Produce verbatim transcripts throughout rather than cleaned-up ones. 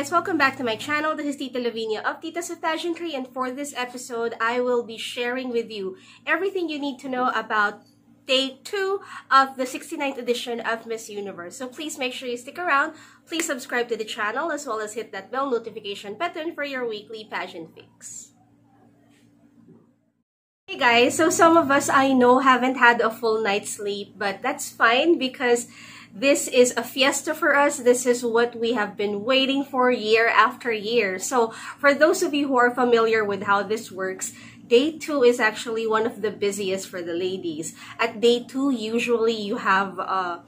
guys, welcome back to my channel. This is Tita Lavinia of Tita sa Pageantry, and for this episode, I will be sharing with you everything you need to know about day two of the sixty-ninth edition of Miss Universe. So please make sure you stick around. Please subscribe to the channel as well as hit that bell notification button for your weekly pageant fix. Hey guys, so some of us I know haven't had a full night's sleep, but that's fine because this is a fiesta for us. This is what we have been waiting for year after year. So for those of you who are familiar with how this works, day two is actually one of the busiest for the ladies. At day two, usually you have uh,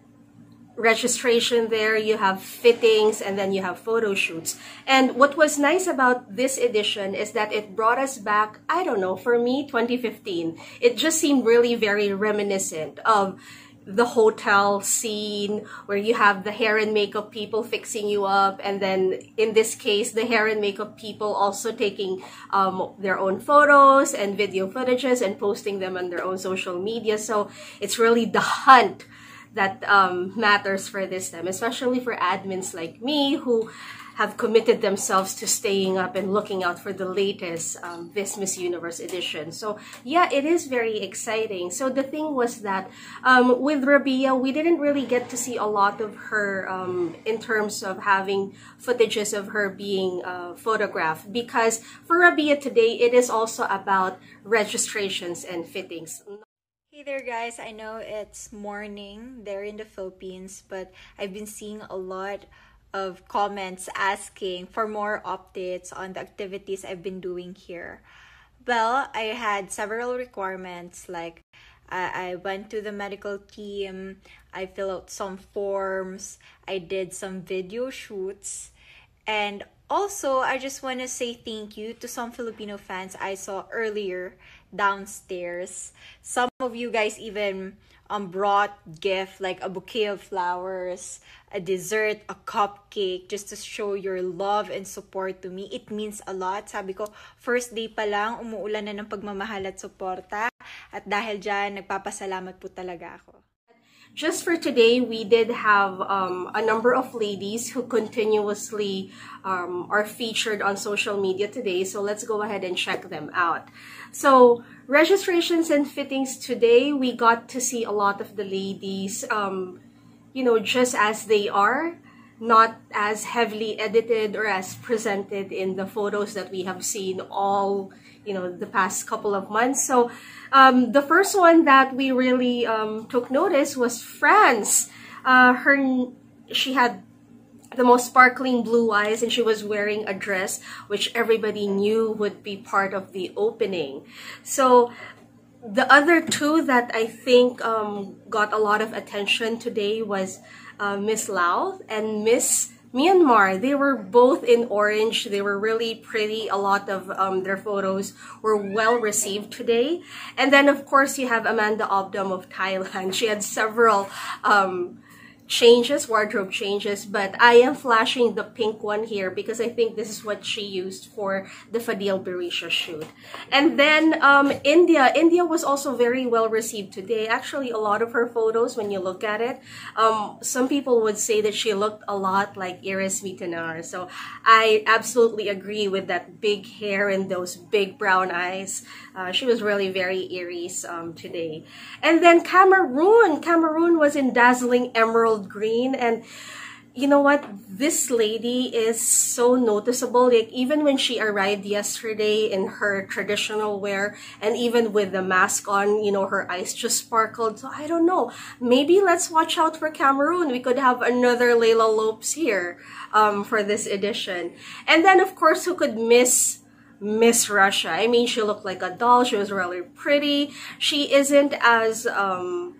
registration there, you have fittings, and then you have photo shoots. And what was nice about this edition is that it brought us back, I don't know, for me, twenty fifteen. It just seemed really very reminiscent of the hotel scene where you have the hair and makeup people fixing you up, and then in this case the hair and makeup people also taking um, their own photos and video footages and posting them on their own social media. So it's really the hunt that um, matters for this time, especially for admins like me who have committed themselves to staying up and looking out for the latest um, this Miss Universe edition. So yeah, it is very exciting. So the thing was that um, with Rabiya, we didn't really get to see a lot of her um, in terms of having footages of her being uh, photographed, because for Rabiya today, it is also about registrations and fittings. Hey there guys, I know it's morning there in the Philippines, but I've been seeing a lot of comments asking for more updates on the activities I've been doing here. Well, I had several requirements, like I, I went to the medical team, I filled out some forms, I did some video shoots, and also I just want to say thank you to some Filipino fans I saw earlier downstairs. Some of you guys even um brought gift like a bouquet of flowers, a dessert, a cupcake, just to show your love and support to me. It means a lot. Sabi ko, first day pa lang, umuulan na ng pagmamahal at suporta. At dahil dyan, nagpapasalamat po talaga ako. Just for today, we did have um, a number of ladies who continuously um, are featured on social media today. So let's go ahead and check them out. So registrations and fittings today, we got to see a lot of the ladies, um, you know, just as they are, not as heavily edited or as presented in the photos that we have seen all, you know, the past couple of months. So um, the first one that we really um, took notice was France. Uh, her, she had the most sparkling blue eyes, and she was wearing a dress which everybody knew would be part of the opening. So the other two that I think um, got a lot of attention today was uh, Miss Laos and Miss Myanmar. They were both in orange. They were really pretty. A lot of um, their photos were well received today. And then, of course, you have Amanda Obdam of Thailand. She had several um, changes, wardrobe changes, but I am flashing the pink one here because I think this is what she used for the Fadil Berisha shoot. And then um, India. India was also very well received today. Actually, a lot of her photos, when you look at it, um, some people would say that she looked a lot like Iris Mitanar. So I absolutely agree with that big hair and those big brown eyes. Uh, she was really very Iris um, today. And then Cameroon. Cameroon was in dazzling emerald green, and you know what, this lady is so noticeable. Like even when she arrived yesterday in her traditional wear and even with the mask on, you know, her eyes just sparkled. So I don't know, maybe let's watch out for Cameroon. We could have another Layla Lopes here um, for this edition. And then of course, who could miss Miss Russia? I mean, she looked like a doll. She was really pretty. She isn't as um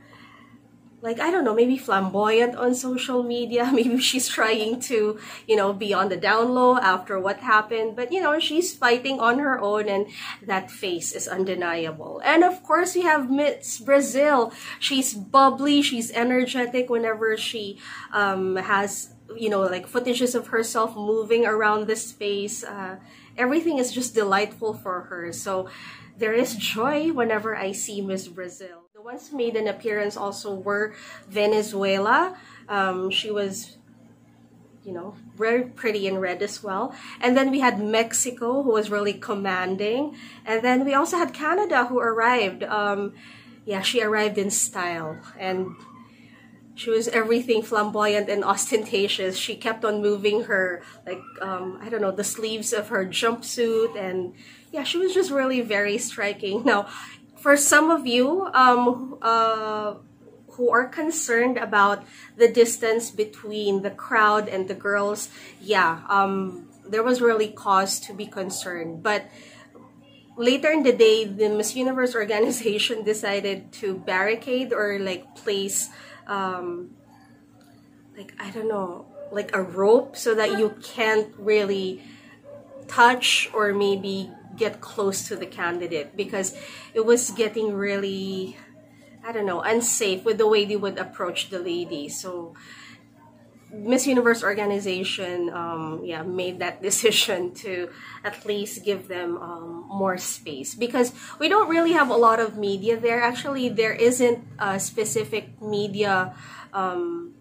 like, I don't know, maybe flamboyant on social media. Maybe she's trying to, you know, be on the down low after what happened. But, you know, she's fighting on her own, and that face is undeniable. And, of course, we have Miss Brazil. She's bubbly. She's energetic whenever she um, has, you know, like footages of herself moving around the space. Uh, everything is just delightful for her. So there is joy whenever I see Miss Brazil. The ones who made an appearance also were Venezuela. Um, she was, you know, very pretty in red as well. And then we had Mexico, who was really commanding. And then we also had Canada, who arrived. Um, yeah, she arrived in style. And she was everything flamboyant and ostentatious. She kept on moving her, like, um, I don't know, the sleeves of her jumpsuit. And yeah, she was just really very striking. Now, for some of you um, uh, who are concerned about the distance between the crowd and the girls, yeah, um, there was really cause to be concerned. But later in the day, the Miss Universe organization decided to barricade or like place Um, like, I don't know, like a rope so that you can't really touch or maybe get close to the candidate, because it was getting really, I don't know, unsafe with the way they would approach the lady. So Miss Universe organization, um, yeah, made that decision to at least give them um, more space, because we don't really have a lot of media there. Actually, there isn't a specific media um,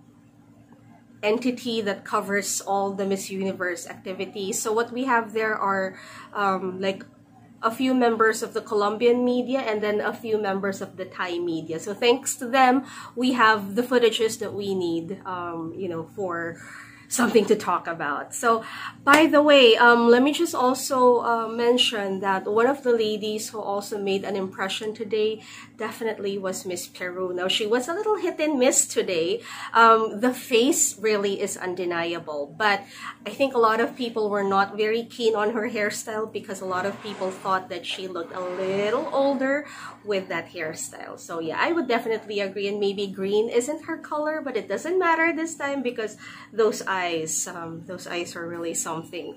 entity that covers all the Miss Universe activities. So what we have there are um, like a few members of the Colombian media and then a few members of the Thai media. So thanks to them, we have the footages that we need, um, you know, for something to talk about. So, by the way, um, let me just also uh, mention that one of the ladies who also made an impression today definitely was Miss Peru. Now, she was a little hit and miss today. Um, the face really is undeniable, but I think a lot of people were not very keen on her hairstyle because a lot of people thought that she looked a little older with that hairstyle. So yeah, I would definitely agree, and maybe green isn't her color, but it doesn't matter this time because those eyes, um, those eyes are really something.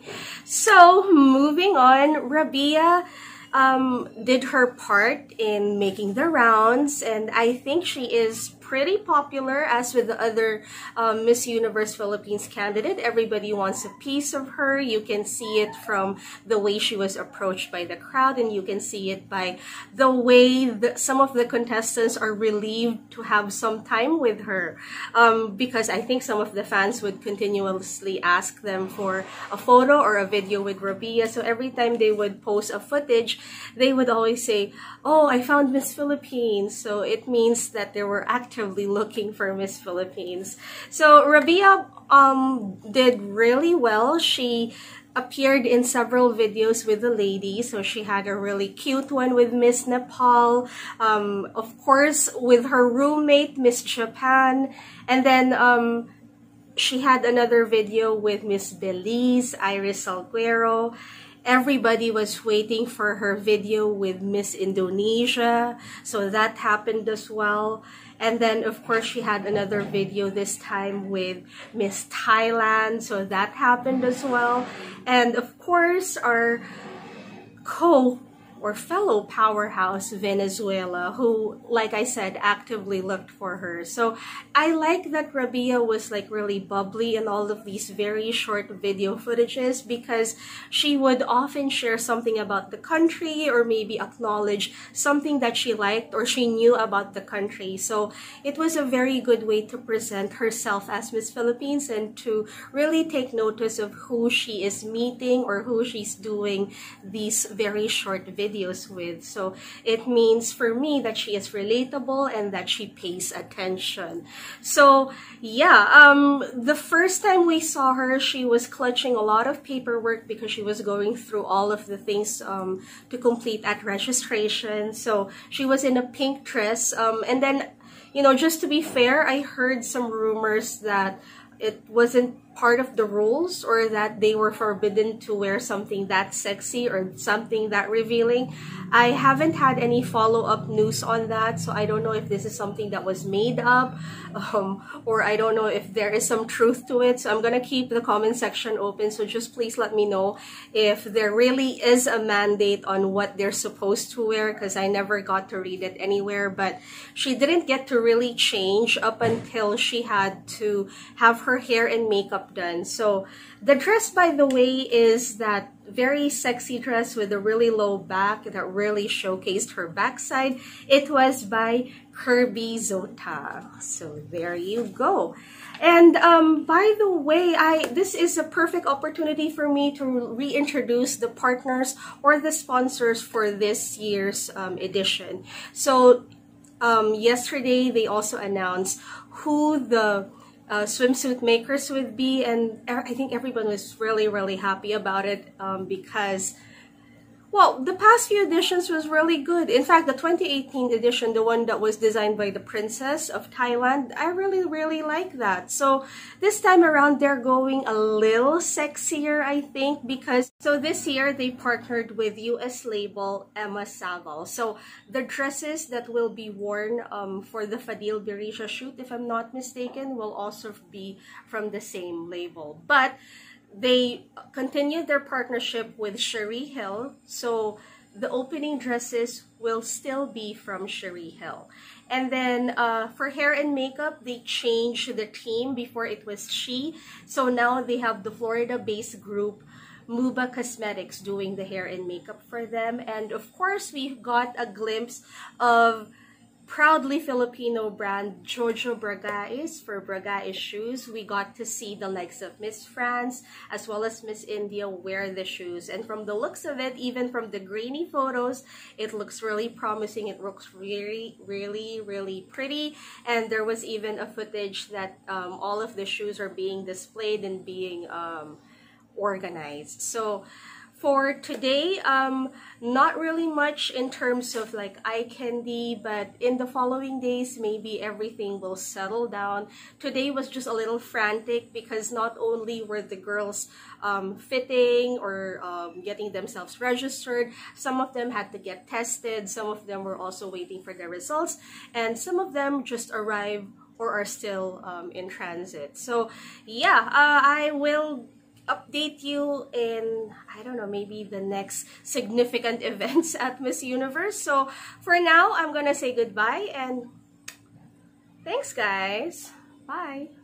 So moving on, Rabiya um, did her part in making the rounds, and I think she is pretty popular. As with the other um, Miss Universe Philippines candidate, everybody wants a piece of her. You can see it from the way she was approached by the crowd, and you can see it by the way that some of the contestants are relieved to have some time with her, um, because I think some of the fans would continuously ask them for a photo or a video with Rabiya. So every time they would post a footage, they would always say, "Oh, I found Miss Philippines." So it means that they were active looking for Miss Philippines. So Rabiya um, did really well. She appeared in several videos with the ladies. So she had a really cute one with Miss Nepal, um, of course with her roommate Miss Japan, and then um, she had another video with Miss Belize, Iris Salguero. Everybody was waiting for her video with Miss Indonesia, so that happened as well. And then, of course, she had another video this time with Miss Thailand, so that happened as well. And of course, our co or fellow powerhouse Venezuela, who, like I said, actively looked for her. So I like that Rabiya was like really bubbly in all of these very short video footages, because she would often share something about the country or maybe acknowledge something that she liked or she knew about the country. So it was a very good way to present herself as Miss Philippines and to really take notice of who she is meeting or who she's doing these very short videos with. So it means for me that she is relatable and that she pays attention. So yeah, um, the first time we saw her, she was clutching a lot of paperwork because she was going through all of the things um, to complete at registration. So she was in a pink dress, um, and then, you know, just to be fair, I heard some rumors that it wasn't part of the rules or that they were forbidden to wear something that sexy or something that revealing. I haven't had any follow-up news on that, so I don't know if this is something that was made up, um, or I don't know if there is some truth to it. So I'm gonna keep the comment section open, so just please let me know if there really is a mandate on what they're supposed to wear, because I never got to read it anywhere. But she didn't get to really change up until she had to have her hair and makeup makeup done. So the dress, by the way, is that very sexy dress with a really low back that really showcased her backside. It was by Kirby Zota. So there you go. And um, by the way, I this is a perfect opportunity for me to reintroduce the partners or the sponsors for this year's um, edition. So um, yesterday, they also announced who the uh, swimsuit makers would be, and I think everyone was really, really happy about it um, because, well, the past few editions was really good. In fact, the twenty eighteen edition, the one that was designed by the Princess of Thailand, I really, really like that. So this time around, they're going a little sexier, I think, because so this year they partnered with U S label Emma Savahl. So the dresses that will be worn um, for the Fadil Berisha shoot, if I'm not mistaken, will also be from the same label. But they continued their partnership with Cherie Hill, so the opening dresses will still be from Cherie Hill. And then uh, for hair and makeup, they changed the team. Before it was she, so now they have the Florida-based group Muba Cosmetics doing the hair and makeup for them. And of course, we've got a glimpse of proudly Filipino brand Jojo Bragais for Bragais shoes. We got to see the likes of Miss France as well as Miss India wear the shoes. And from the looks of it, even from the grainy photos, it looks really promising. It looks really, really, really pretty. And there was even a footage that um, all of the shoes are being displayed and being um, organized. So for today, um, not really much in terms of like eye candy, but in the following days, maybe everything will settle down. Today was just a little frantic because not only were the girls um, fitting or um, getting themselves registered, some of them had to get tested, some of them were also waiting for their results, and some of them just arrived or are still um, in transit. So yeah, uh, I will update you in, I don't know, maybe the next significant events at Miss Universe. So for now, I'm gonna say goodbye and thanks, guys. Bye.